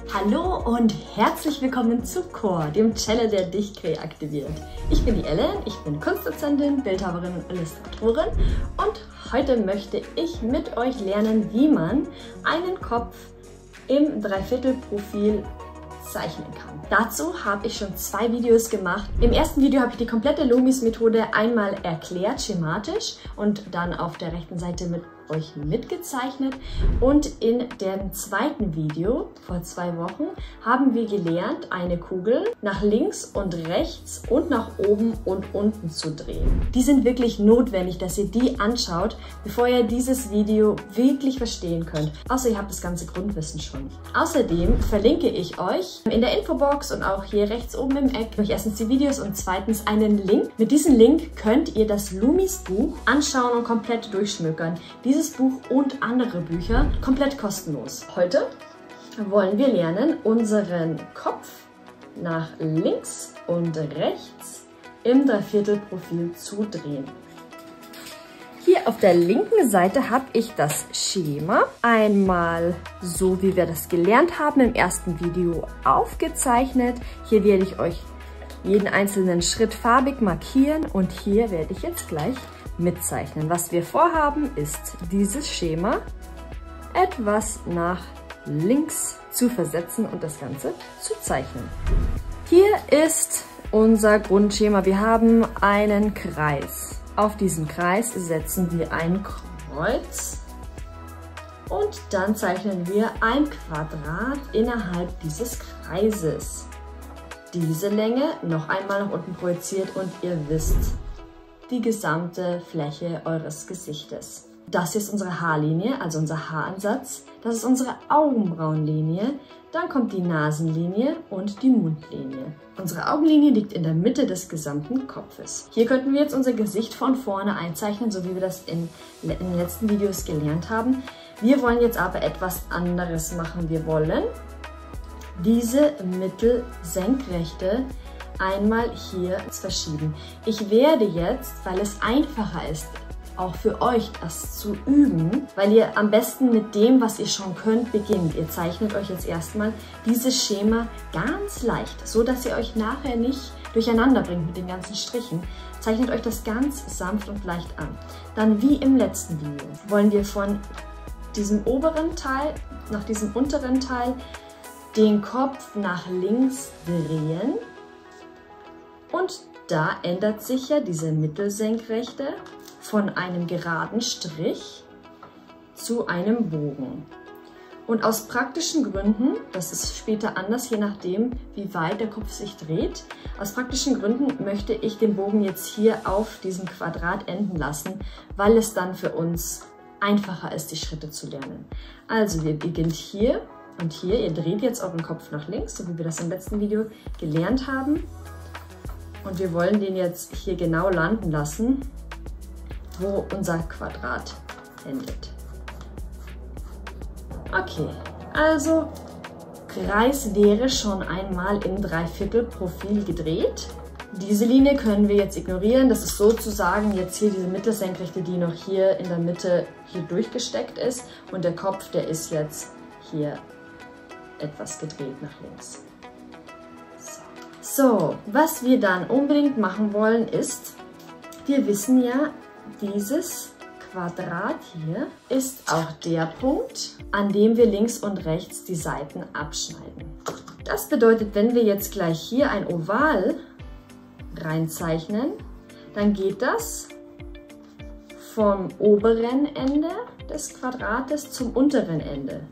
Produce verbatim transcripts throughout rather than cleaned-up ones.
Hallo und herzlich willkommen zu Core, dem Channel, der dich kreativiert. Ich bin die Ellen, ich bin Kunstdozentin, Bildhauerin und Illustratorin und heute möchte ich mit euch lernen, wie man einen Kopf im Dreiviertelprofil zeichnen kann. Dazu habe ich schon zwei Videos gemacht. Im ersten Video habe ich die komplette Loomis-Methode einmal erklärt, schematisch, und dann auf der rechten Seite mit euch mitgezeichnet. Und in dem zweiten Video vor zwei Wochen haben wir gelernt, eine Kugel nach links und rechts und nach oben und unten zu drehen. Die sind wirklich notwendig, dass ihr die anschaut, bevor ihr dieses Video wirklich verstehen könnt. Außer ihr habt das ganze Grundwissen schon. Außerdem verlinke ich euch in der Infobox und auch hier rechts oben im Eck euch erstens die Videos und zweitens einen Link. Mit diesem Link könnt ihr das Loomis-Buch anschauen und komplett durchschmökern. Dieses Buch und andere Bücher komplett kostenlos. Heute wollen wir lernen, unseren Kopf nach links und rechts im Dreiviertelprofil zu drehen. Hier auf der linken Seite habe ich das Schema einmal so, wie wir das gelernt haben im ersten Video aufgezeichnet. Hier werde ich euch jeden einzelnen Schritt farbig markieren und hier werde ich jetzt gleich mitzeichnen. Was wir vorhaben, ist dieses Schema etwas nach links zu versetzen und das Ganze zu zeichnen. Hier ist unser Grundschema. Wir haben einen Kreis. Auf diesen Kreis setzen wir ein Kreuz und dann zeichnen wir ein Quadrat innerhalb dieses Kreises. Diese Länge noch einmal nach unten projiziert und ihr wisst, die gesamte Fläche eures Gesichtes. Das ist unsere Haarlinie, also unser Haaransatz. Das ist unsere Augenbrauenlinie. Dann kommt die Nasenlinie und die Mundlinie. Unsere Augenlinie liegt in der Mitte des gesamten Kopfes. Hier könnten wir jetzt unser Gesicht von vorne einzeichnen, so wie wir das in, in den letzten Videos gelernt haben. Wir wollen jetzt aber etwas anderes machen. Wir wollen diese Mittelsenkrechte einmal hier verschieben. Ich werde jetzt, weil es einfacher ist, auch für euch das zu üben, weil ihr am besten mit dem, was ihr schon könnt, beginnt. Ihr zeichnet euch jetzt erstmal dieses Schema ganz leicht, so dass ihr euch nachher nicht durcheinander bringt mit den ganzen Strichen. Zeichnet euch das ganz sanft und leicht an. Dann wie im letzten Video wollen wir von diesem oberen Teil nach diesem unteren Teil den Kopf nach links drehen. Und da ändert sich ja diese Mittelsenkrechte von einem geraden Strich zu einem Bogen. Und aus praktischen Gründen, das ist später anders, je nachdem, wie weit der Kopf sich dreht, aus praktischen Gründen möchte ich den Bogen jetzt hier auf diesem Quadrat enden lassen, weil es dann für uns einfacher ist, die Schritte zu lernen. Also wir beginnen hier und hier. Ihr dreht jetzt euren Kopf nach links, so wie wir das im letzten Video gelernt haben. Und wir wollen den jetzt hier genau landen lassen, wo unser Quadrat endet. Okay, also Kreis wäre schon einmal im Dreiviertelprofil gedreht. Diese Linie können wir jetzt ignorieren. Das ist sozusagen jetzt hier diese Mittelsenkrechte, die noch hier in der Mitte hier durchgesteckt ist. Und der Kopf, der ist jetzt hier etwas gedreht nach links. So, was wir dann unbedingt machen wollen ist, wir wissen ja, dieses Quadrat hier ist auch der Punkt, an dem wir links und rechts die Seiten abschneiden. Das bedeutet, wenn wir jetzt gleich hier ein Oval reinzeichnen, dann geht das vom oberen Ende des Quadrates zum unteren Ende.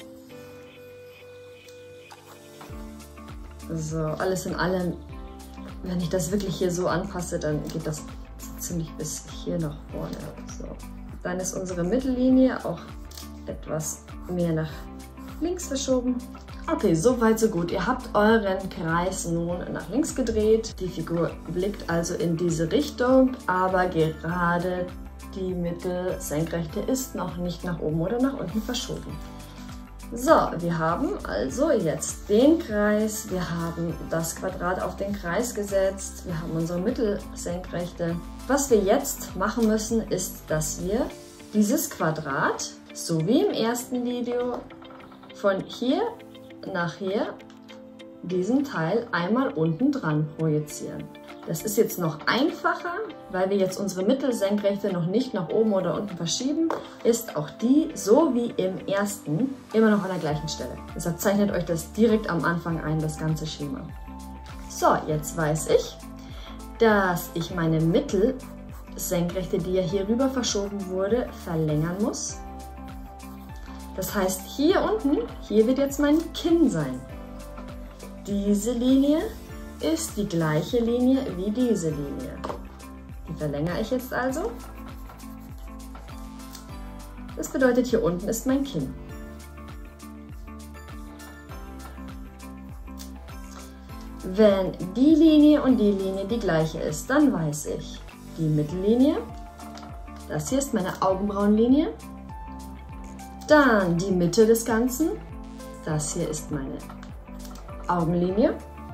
So, alles in allem, wenn ich das wirklich hier so anpasse, dann geht das ziemlich bis hier nach vorne. So. Dann ist unsere Mittellinie auch etwas mehr nach links verschoben. Okay, so weit, so gut. Ihr habt euren Kreis nun nach links gedreht. Die Figur blickt also in diese Richtung, aber gerade die Mittelsenkrechte ist noch nicht nach oben oder nach unten verschoben. So, wir haben also jetzt den Kreis, wir haben das Quadrat auf den Kreis gesetzt, wir haben unsere Mittelsenkrechte. Was wir jetzt machen müssen, ist, dass wir dieses Quadrat, so wie im ersten Video, von hier nachher diesen Teil einmal unten dran projizieren. Das ist jetzt noch einfacher, weil wir jetzt unsere Mittelsenkrechte noch nicht nach oben oder unten verschieben, ist auch die, so wie im ersten, immer noch an der gleichen Stelle. Deshalb zeichnet euch das direkt am Anfang ein, das ganze Schema. So, jetzt weiß ich, dass ich meine Mittelsenkrechte, die ja hier rüber verschoben wurde, verlängern muss. Das heißt, hier unten, hier wird jetzt mein Kinn sein. Diese Linie ist die gleiche Linie wie diese Linie. Die verlängere ich jetzt also. Das bedeutet, hier unten ist mein Kinn. Wenn die Linie und die Linie die gleiche ist, dann weiß ich, die Mittellinie, das hier ist meine Augenbrauenlinie, dann die Mitte des Ganzen, das hier ist meine Augenlinie,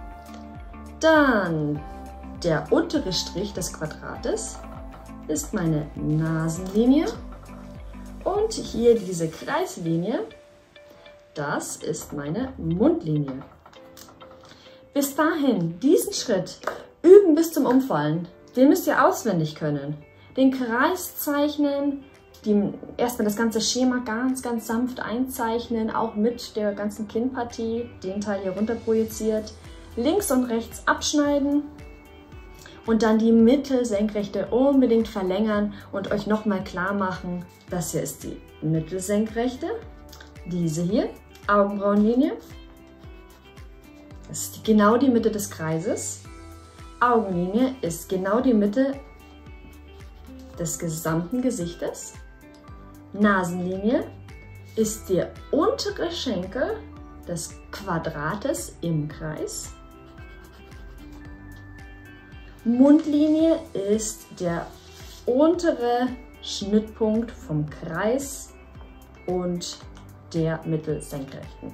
dann der untere Strich des Quadrates ist meine Nasenlinie und hier diese Kreislinie, das ist meine Mundlinie. Bis dahin, diesen Schritt üben bis zum Umfallen, den müsst ihr auswendig können. Den Kreis zeichnen, die, erstmal das ganze Schema ganz, ganz sanft einzeichnen, auch mit der ganzen Kinnpartie, den Teil hier runter projiziert, links und rechts abschneiden und dann die Mittelsenkrechte unbedingt verlängern und euch nochmal klar machen, das hier ist die Mittelsenkrechte, diese hier, Augenbrauenlinie, das ist genau die Mitte des Kreises, Augenlinie ist genau die Mitte des gesamten Gesichtes, Nasenlinie ist der untere Schenkel des Quadrates im Kreis. Mundlinie ist der untere Schnittpunkt vom Kreis und der Mittelsenkrechten.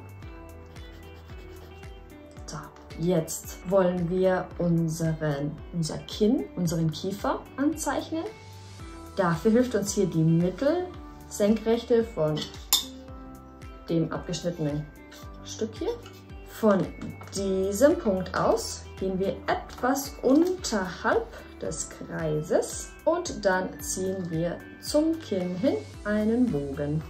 So, jetzt wollen wir unseren, unser Kinn, unseren Kiefer anzeichnen. Dafür hilft uns hier die Mittelsenkrechte von dem abgeschnittenen Stück hier. Von diesem Punkt aus gehen wir etwas unterhalb des Kreises und dann ziehen wir zum Kinn hin einen Bogen.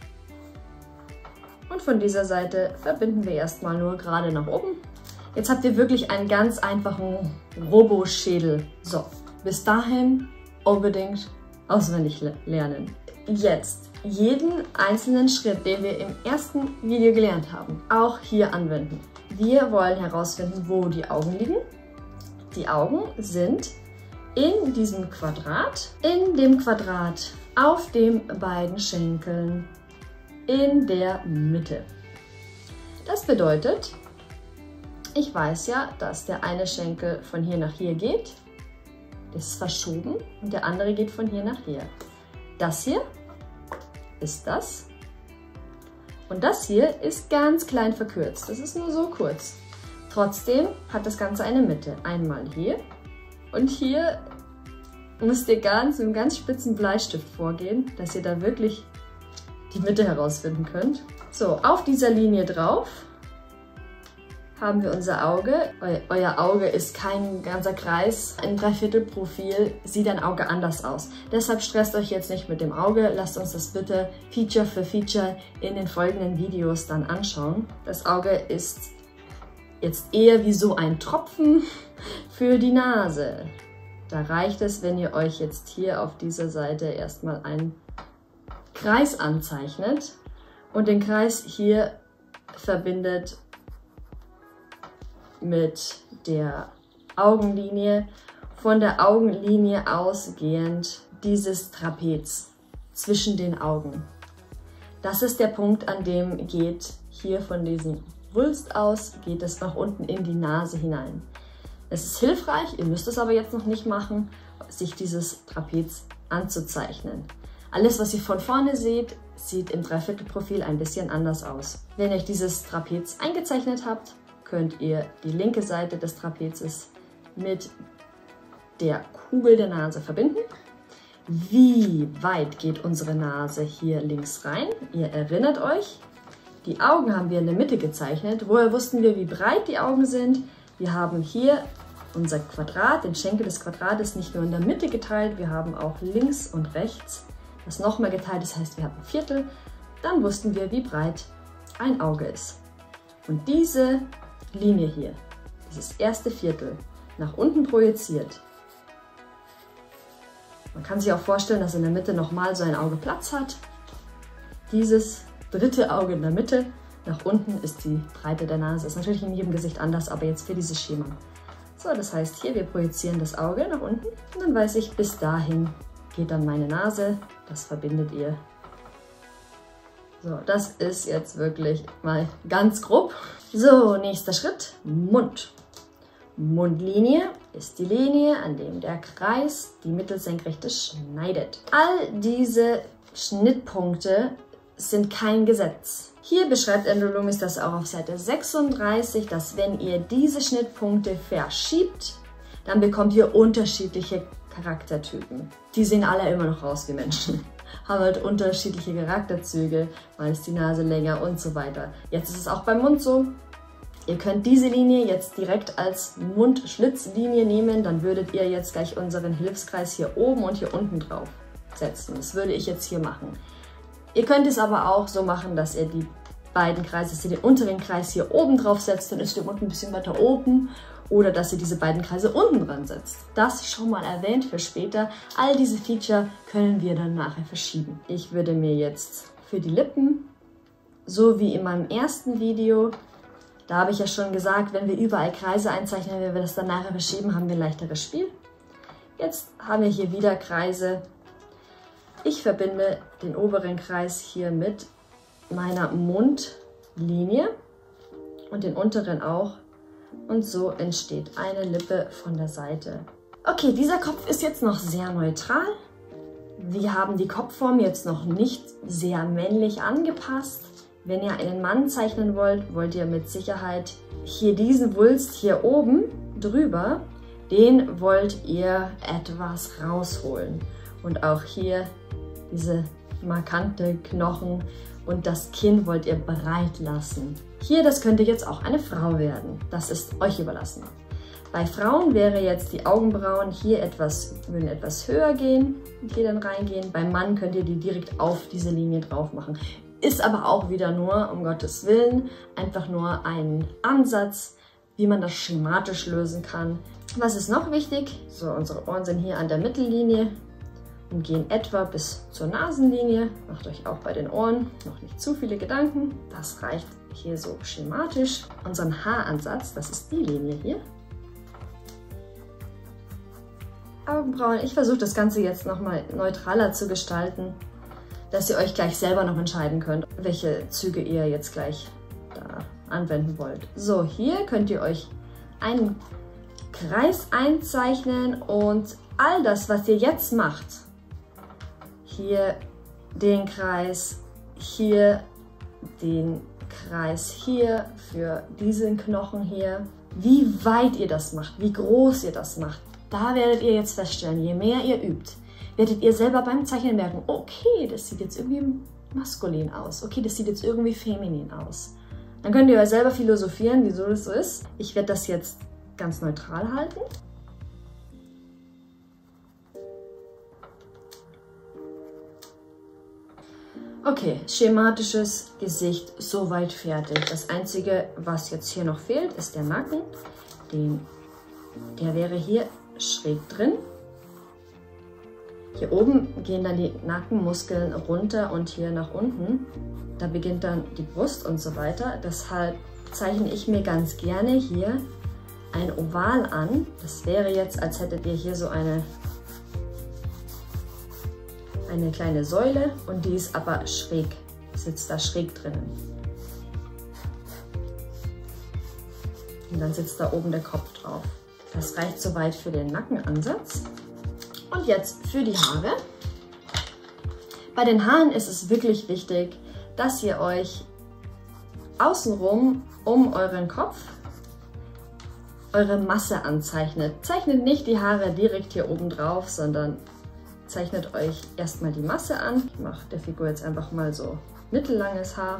Und von dieser Seite verbinden wir erstmal nur gerade nach oben. Jetzt habt ihr wirklich einen ganz einfachen Robo-Schädel. So, bis dahin unbedingt auswendig lernen. Jetzt jeden einzelnen Schritt, den wir im ersten Video gelernt haben, auch hier anwenden. Wir wollen herausfinden, wo die Augen liegen. Die Augen sind in diesem Quadrat, in dem Quadrat, auf den beiden Schenkeln, in der Mitte. Das bedeutet, ich weiß ja, dass der eine Schenkel von hier nach hier geht. Das ist verschoben und der andere geht von hier nach hier. Das hier ist das. Und das hier ist ganz klein verkürzt. Das ist nur so kurz. Trotzdem hat das Ganze eine Mitte. Einmal hier und hier müsst ihr ganz mit einem ganz spitzen Bleistift vorgehen, dass ihr da wirklich die Mitte herausfinden könnt. So, auf dieser Linie drauf haben wir unser Auge. Eu euer Auge ist kein ganzer Kreis. Im Dreiviertelprofil sieht ein Auge anders aus. Deshalb stresst euch jetzt nicht mit dem Auge. Lasst uns das bitte Feature für Feature in den folgenden Videos dann anschauen. Das Auge ist jetzt eher wie so ein Tropfen für die Nase. Da reicht es, wenn ihr euch jetzt hier auf dieser Seite erstmal einen Kreis anzeichnet und den Kreis hier verbindet mit der Augenlinie, von der Augenlinie ausgehend dieses Trapez zwischen den Augen. Das ist der Punkt, an dem geht hier von diesem Wulst aus, geht es nach unten in die Nase hinein. Es ist hilfreich, ihr müsst es aber jetzt noch nicht machen, sich dieses Trapez anzuzeichnen. Alles, was ihr von vorne seht, sieht im Dreiviertelprofil ein bisschen anders aus. Wenn ihr euch dieses Trapez eingezeichnet habt, könnt ihr die linke Seite des Trapezes mit der Kugel der Nase verbinden. Wie weit geht unsere Nase hier links rein? Ihr erinnert euch, Die Augen haben wir in der Mitte gezeichnet. Woher wussten wir, wie breit die Augen sind? Wir haben hier unser Quadrat, den Schenkel des Quadrates, nicht nur in der Mitte geteilt, wir haben auch links und rechts das nochmal geteilt, das heißt, wir haben ein Viertel. Dann wussten wir, wie breit ein Auge ist. Und diese Linie hier, dieses erste Viertel, nach unten projiziert. Man kann sich auch vorstellen, dass in der Mitte nochmal so ein Auge Platz hat. Dieses dritte Auge in der Mitte, nach unten ist die Breite der Nase. Ist natürlich in jedem Gesicht anders, aber jetzt für dieses Schema. So, das heißt hier, wir projizieren das Auge nach unten und dann weiß ich, bis dahin geht dann meine Nase. Das verbindet ihr. So, das ist jetzt wirklich mal ganz grob. So, nächster Schritt, Mund. Mundlinie ist die Linie, an dem der Kreis die Mittelsenkrechte schneidet. All diese Schnittpunkte sind kein Gesetz. Hier beschreibt Andrew Loomis das auch auf Seite sechsunddreißig, dass wenn ihr diese Schnittpunkte verschiebt, dann bekommt ihr unterschiedliche Charaktertypen. Die sehen alle immer noch aus wie Menschen, haben halt unterschiedliche Charakterzüge, mal ist die Nase länger und so weiter. Jetzt ist es auch beim Mund so. Ihr könnt diese Linie jetzt direkt als Mundschlitzlinie nehmen, dann würdet ihr jetzt gleich unseren Hilfskreis hier oben und hier unten drauf setzen. Das würde ich jetzt hier machen. Ihr könnt es aber auch so machen, dass ihr die beiden Kreise, dass ihr den unteren Kreis hier oben drauf setzt, dann ist der Mund ein bisschen weiter oben. Oder dass ihr diese beiden Kreise unten dran setzt. Das schon mal erwähnt für später. All diese Feature können wir dann nachher verschieben. Ich würde mir jetzt für die Lippen, so wie in meinem ersten Video, da habe ich ja schon gesagt, wenn wir überall Kreise einzeichnen, wenn wir das dann nachher verschieben, haben wir ein leichteres Spiel. Jetzt haben wir hier wieder Kreise. Ich verbinde den oberen Kreis hier mit meiner Mundlinie und den unteren auch. Und so entsteht eine Lippe von der Seite. Okay, dieser Kopf ist jetzt noch sehr neutral. Wir haben die Kopfform jetzt noch nicht sehr männlich angepasst. Wenn ihr einen Mann zeichnen wollt, wollt ihr mit Sicherheit hier diesen Wulst hier oben drüber, den wollt ihr etwas rausholen. Und auch hier diese markante Knochen und das Kinn wollt ihr breit lassen. Hier, das könnte jetzt auch eine Frau werden. Das ist euch überlassen. Bei Frauen wäre jetzt die Augenbrauen hier etwas, würden etwas höher gehen und hier dann reingehen. Beim Mann könnt ihr die direkt auf diese Linie drauf machen. Ist aber auch wieder nur, um Gottes Willen, einfach nur ein Ansatz, wie man das schematisch lösen kann. Was ist noch wichtig? So, unsere Ohren sind hier an der Mittellinie und gehen etwa bis zur Nasenlinie. Macht euch auch bei den Ohren noch nicht zu viele Gedanken. Das reicht hier so schematisch. Unseren Haaransatz, das ist die Linie hier. Augenbrauen. Ich versuche das Ganze jetzt nochmal neutraler zu gestalten, dass ihr euch gleich selber noch entscheiden könnt, welche Züge ihr jetzt gleich da anwenden wollt. So, hier könnt ihr euch einen Kreis einzeichnen und all das, was ihr jetzt macht, hier den Kreis, hier den Kreis hier für diesen Knochen hier, wie weit ihr das macht, wie groß ihr das macht, da werdet ihr jetzt feststellen, je mehr ihr übt, werdet ihr selber beim Zeichnen merken, okay, das sieht jetzt irgendwie maskulin aus, okay, das sieht jetzt irgendwie feminin aus. Dann könnt ihr euch selber philosophieren, wieso das so ist. Ich werde das jetzt ganz neutral halten. Okay, schematisches Gesicht soweit fertig. Das Einzige, was jetzt hier noch fehlt, ist der Nacken. Den, der wäre hier schräg drin. Hier oben gehen dann die Nackenmuskeln runter und hier nach unten. Da beginnt dann die Brust und so weiter. Deshalb zeichne ich mir ganz gerne hier ein Oval an. Das wäre jetzt, als hättet ihr hier so eine, eine kleine Säule und die ist aber schräg, sitzt da schräg drinnen. Und dann sitzt da oben der Kopf drauf. Das reicht soweit für den Nackenansatz. Und jetzt für die Haare. Bei den Haaren ist es wirklich wichtig, dass ihr euch außenrum um euren Kopf eure Masse anzeichnet. Zeichnet nicht die Haare direkt hier oben drauf, sondern zeichnet euch erstmal die Masse an. Ich mache der Figur jetzt einfach mal so mittellanges Haar.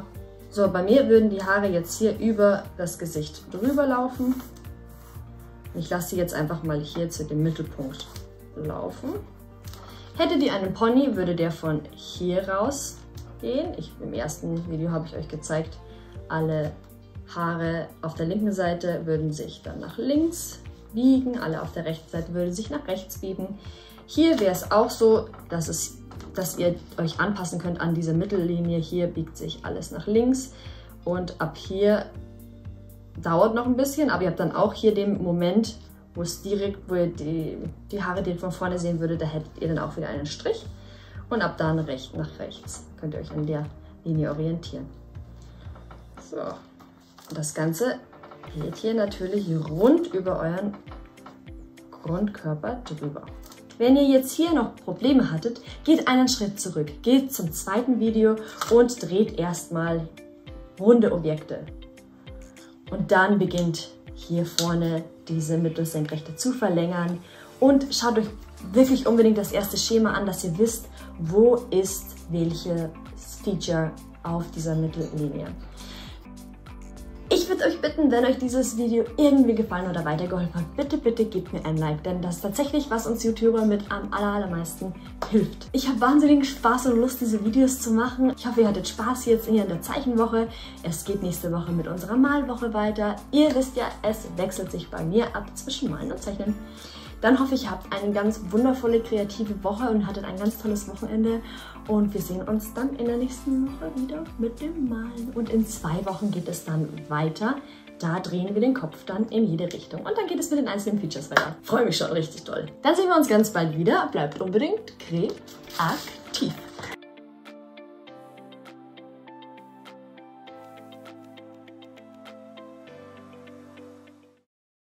So, bei mir würden die Haare jetzt hier über das Gesicht drüber laufen. Ich lasse sie jetzt einfach mal hier zu dem Mittelpunkt laufen. Hättet ihr einen Pony, würde der von hier raus gehen. Ich, im ersten Video habe ich euch gezeigt, alle Haare auf der linken Seite würden sich dann nach links biegen, alle auf der rechten Seite würden sich nach rechts biegen. Hier wäre es auch so, dass, es, dass ihr euch anpassen könnt an diese Mittellinie. Hier biegt sich alles nach links und ab hier dauert noch ein bisschen, aber ihr habt dann auch hier den Moment, wo es direkt, wo ihr die, die Haare direkt von vorne sehen würdet, da hättet ihr dann auch wieder einen Strich und ab dann rechts nach rechts könnt ihr euch an der Linie orientieren. So, und das Ganze geht hier natürlich rund über euren Grundkörper drüber. Wenn ihr jetzt hier noch Probleme hattet, geht einen Schritt zurück, geht zum zweiten Video und dreht erstmal runde Objekte. Und dann beginnt hier vorne diese Mittelsenkrechte zu verlängern und schaut euch wirklich unbedingt das erste Schema an, dass ihr wisst, wo ist welches Feature auf dieser Mittellinie. Ich würde euch bitten, wenn euch dieses Video irgendwie gefallen oder weitergeholfen hat, bitte, bitte gebt mir ein Like, denn das ist tatsächlich, was uns YouTuber mit am allermeisten hilft. Ich habe wahnsinnigen Spaß und Lust, diese Videos zu machen. Ich hoffe, ihr hattet Spaß jetzt hier in der Zeichenwoche. Es geht nächste Woche mit unserer Malwoche weiter. Ihr wisst ja, es wechselt sich bei mir ab zwischen Malen und Zeichnen. Dann hoffe ich, ihr habt eine ganz wundervolle, kreative Woche und hattet ein ganz tolles Wochenende. Und wir sehen uns dann in der nächsten Woche wieder mit dem Malen. Und in zwei Wochen geht es dann weiter. Da drehen wir den Kopf dann in jede Richtung. Und dann geht es mit den einzelnen Features weiter. Freue mich schon richtig doll. Dann sehen wir uns ganz bald wieder. Bleibt unbedingt kreativ.